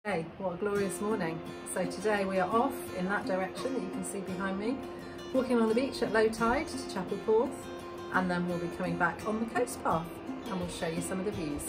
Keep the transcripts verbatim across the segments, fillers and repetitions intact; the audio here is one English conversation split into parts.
Hey, what a glorious morning. So today we are off in that direction that you can see behind me, walking along the beach at low tide to Chapel Porth, and then we'll be coming back on the coast path and we'll show you some of the views.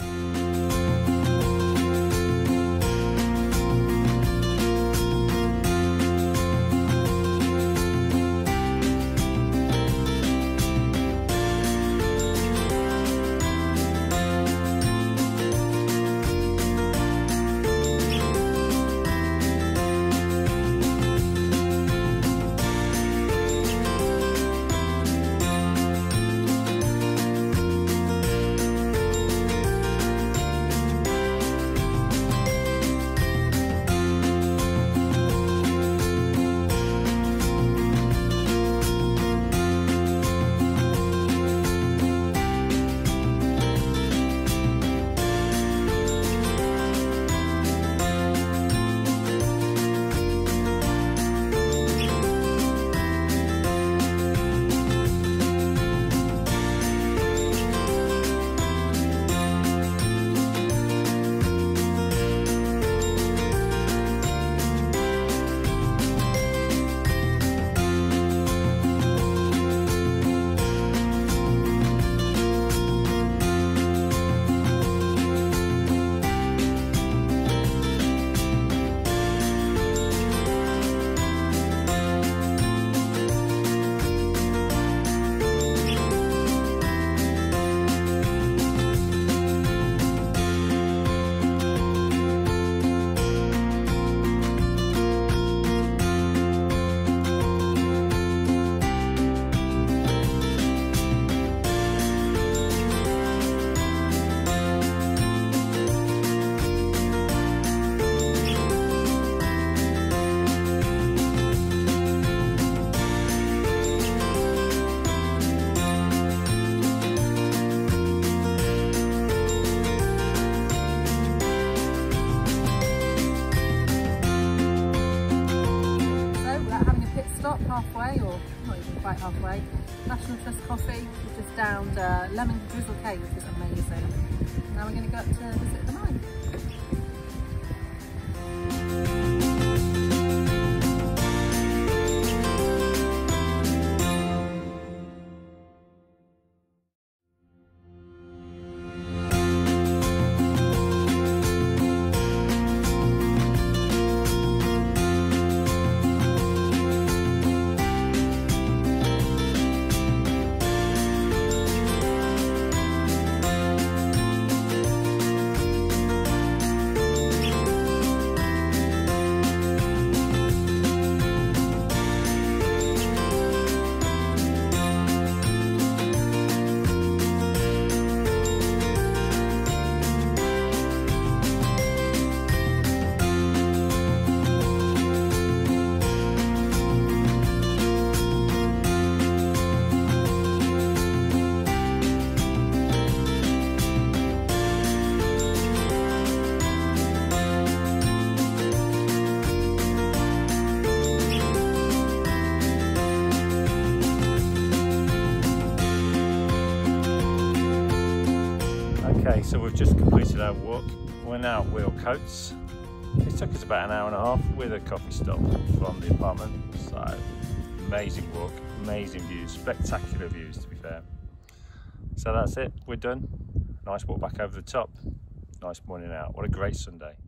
Halfway, or not even quite halfway. National Trust coffee. We just downed uh, lemon drizzle cake, which is amazing. Now we're going to go up to visit the mine. Okay, so we've just completed our walk. We're now at Wheal Coates. It took us about an hour and a half with a coffee stop from the apartment. So, amazing walk, amazing views, spectacular views to be fair. So that's it, we're done. Nice walk back over the top. Nice morning out. What a great Sunday.